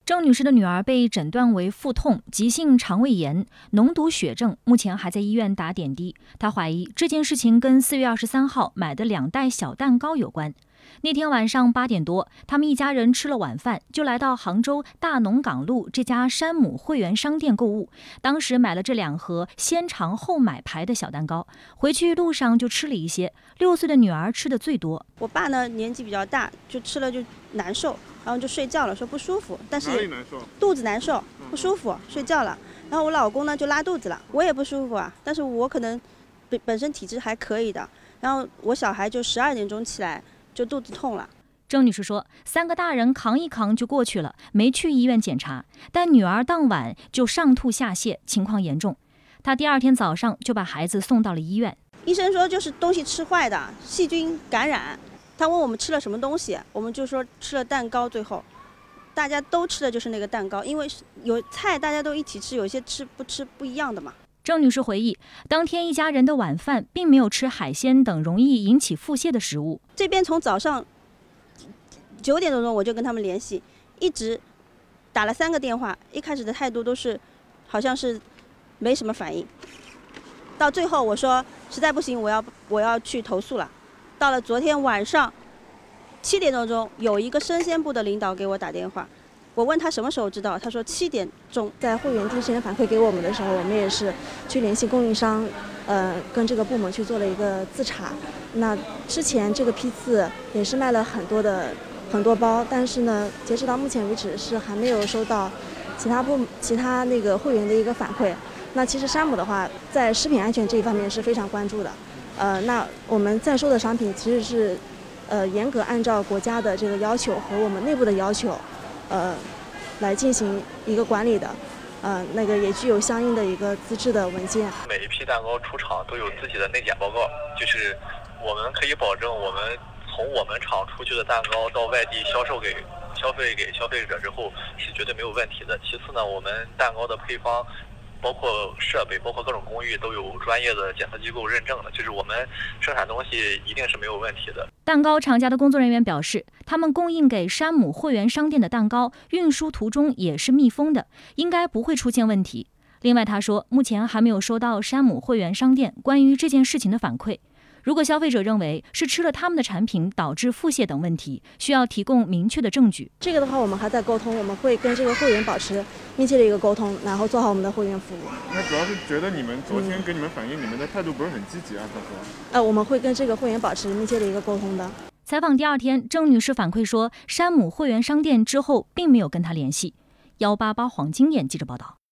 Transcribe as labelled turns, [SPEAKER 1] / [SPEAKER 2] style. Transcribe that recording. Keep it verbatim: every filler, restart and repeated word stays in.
[SPEAKER 1] 郑女士的女儿被诊断为腹痛、急性肠胃炎、脓毒血症，目前还在医院打点滴。她怀疑这件事情跟四月二十三号买的两袋小蛋糕有关。那天晚上八点多，他们一家人吃了晚饭，就来到杭州大农港路这家山姆会员商店购物。当时买了这两盒先尝后买牌的小蛋糕，回去路上就吃了一些。六岁的女儿吃的最多。
[SPEAKER 2] 我爸呢年纪比较大，就吃了就难受，然后就睡觉了，说不舒服，但是也肚子难受，不舒服，睡觉了。然后我老公呢就拉肚子了，我也不舒服啊，但是我可能本本身体质还可以的。然后我小孩就十二点钟起来就肚子痛了。
[SPEAKER 1] 郑女士说，三个大人扛一扛就过去了，没去医院检查。但女儿当晚就上吐下泻，情况严重。她第二天早上就把孩子送到了医院。
[SPEAKER 2] 医生说就是东西吃坏的，细菌感染。他问我们吃了什么东西，我们就说吃了蛋糕。最后大家都吃的就是那个蛋糕，因为有菜大家都一起吃，有些吃不吃不一样的嘛。
[SPEAKER 1] 郑女士回忆，当天一家人的晚饭并没有吃海鲜等容易引起腹泻的食物。
[SPEAKER 2] 这边从早上九点多钟我就跟他们联系，一直打了三个电话，一开始的态度都是好像是没什么反应。到最后我说实在不行，我要我要去投诉了。到了昨天晚上七点多钟，有一个生鲜部的领导给我打电话，我问他什么时候知道，他说七点钟。
[SPEAKER 3] 在会员第一时间反馈给我们的时候，我们也是去联系供应商，呃，跟这个部门去做了一个自查。那之前这个批次也是卖了很多的很多包，但是呢，截止到目前为止是还没有收到其他部其他那个会员的一个反馈。那其实山姆的话，在食品安全这一方面是非常关注的。呃，那我们在收的商品其实是，呃，严格按照国家的这个要求和我们内部的要求，呃，来进行一个管理的。呃，那个也具有相应的一个资质的文件。
[SPEAKER 4] 每一批蛋糕出厂都有自己的内检报告，就是我们可以保证，我们从我们厂出去的蛋糕到外地销售给消费给消费者之后是绝对没有问题的。其次呢，我们蛋糕的配方，包括设备，包括各种工艺都有专业的检测机构认证的，就是我们生产东西一定是没有问题的。
[SPEAKER 1] 蛋糕厂家的工作人员表示，他们供应给山姆会员商店的蛋糕运输途中也是密封的，应该不会出现问题。另外他说，目前还没有收到山姆会员商店关于这件事情的反馈。如果消费者认为是吃了他们的产品导致腹泻等问题，需要提供明确的证据。
[SPEAKER 3] 这个的话我们还在沟通，我们会跟这个会员保持密切的一个沟通，然后做好我们的会员服务。
[SPEAKER 5] 那主要是觉得你们昨天给你们反映，你们的态度不是很积极啊，他说。
[SPEAKER 3] 呃，我们会跟这个会员保持密切的一个沟通的。
[SPEAKER 1] 采访第二天，郑女士反馈说，山姆会员商店之后并没有跟她联系。幺八八黄金眼记者报道。